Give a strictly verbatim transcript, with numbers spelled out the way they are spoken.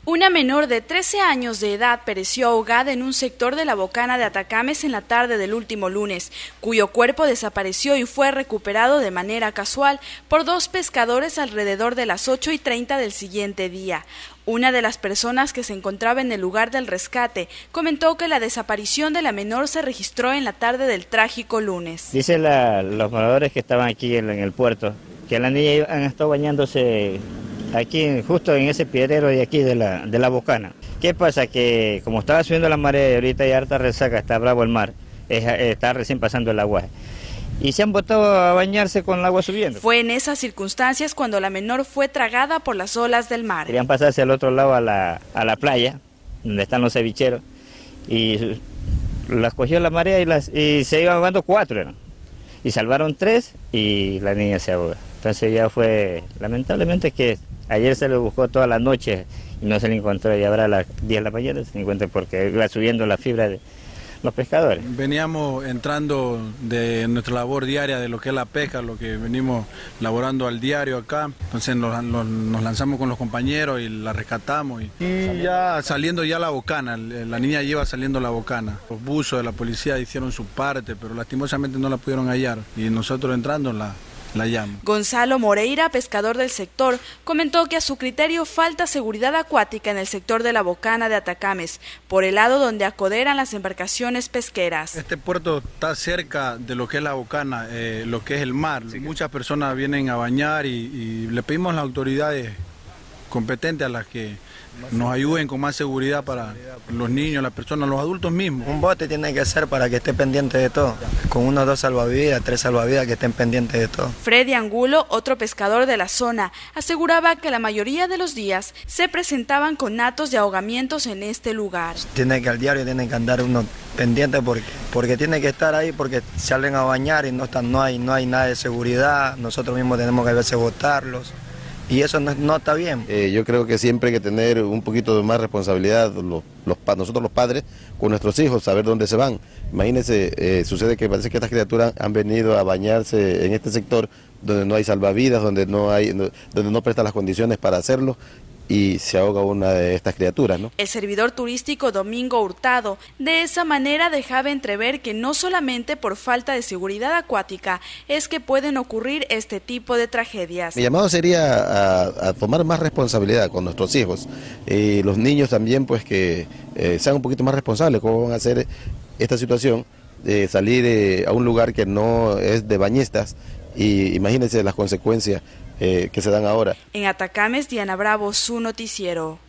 Una menor de trece años de edad pereció ahogada en un sector de la Bocana de Atacames en la tarde del último lunes, cuyo cuerpo desapareció y fue recuperado de manera casual por dos pescadores alrededor de las ocho y treinta del siguiente día. Una de las personas que se encontraba en el lugar del rescate comentó que la desaparición de la menor se registró en la tarde del trágico lunes. Dice la, los moradores que estaban aquí en, en el puerto que la niña han estado bañándose aquí, justo en ese piedrero de aquí de la, de la Bocana. ¿Qué pasa? Que como estaba subiendo la marea y ahorita hay harta resaca, está bravo el mar, es, está recién pasando el agua. Y se han botado a bañarse con el agua subiendo. Fue en esas circunstancias cuando la menor fue tragada por las olas del mar. Querían pasarse al otro lado a la, a la playa, donde están los cevicheros, y las cogió la marea y, las, y se iban ahogando cuatro, eran. Y salvaron tres y la niña se ahoga. Entonces ya fue, lamentablemente, que ayer se le buscó toda la noche y no se le encontró, y ahora a las diez de la mañana se encuentra porque iba subiendo la fibra de los pescadores. Veníamos entrando de nuestra labor diaria de lo que es la pesca, lo que venimos laborando al diario acá, entonces nos, nos lanzamos con los compañeros y la rescatamos y, y ya saliendo ya la Bocana, la niña lleva saliendo la Bocana. Los buzos de la policía hicieron su parte, pero lastimosamente no la pudieron hallar y nosotros entrando la La llamo. Gonzalo Moreira, pescador del sector, comentó que a su criterio falta seguridad acuática en el sector de la Bocana de Atacames, por el lado donde acoderan las embarcaciones pesqueras. Este puerto está cerca de lo que es la Bocana, eh, lo que es el mar. Sí, muchas personas vienen a bañar y, y le pedimos a las autoridades competentes a las que nos ayuden con más seguridad para los niños, las personas, los adultos mismos. Un bote tiene que ser para que esté pendiente de todo, con unos dos salvavidas, tres salvavidas que estén pendientes de todo. Freddy Angulo, otro pescador de la zona, aseguraba que la mayoría de los días se presentaban conatos de ahogamientos en este lugar. Tiene que al diario tiene que andar uno pendiente porque, porque tiene que estar ahí porque salen a bañar y no, están, no, hay, no hay nada de seguridad, nosotros mismos tenemos que a veces botarlos. Y eso no, no está bien. Eh, yo creo que siempre hay que tener un poquito de más responsabilidad, los, los, nosotros los padres, con nuestros hijos, saber dónde se van. Imagínense, eh, sucede que parece que estas criaturas han venido a bañarse en este sector donde no hay salvavidas, donde no, hay, donde no prestan las condiciones para hacerlo, y se ahoga una de estas criaturas, ¿no? El servidor turístico Domingo Hurtado de esa manera dejaba entrever que no solamente por falta de seguridad acuática es que pueden ocurrir este tipo de tragedias. Mi llamado sería a, a tomar más responsabilidad con nuestros hijos y los niños también, pues que eh, sean un poquito más responsables. ¿Cómo van a hacer esta situación de salir eh, a un lugar que no es de bañistas? Y imagínense las consecuencias eh, que se dan ahora. En Atacames, Diana Bravo, su noticiero.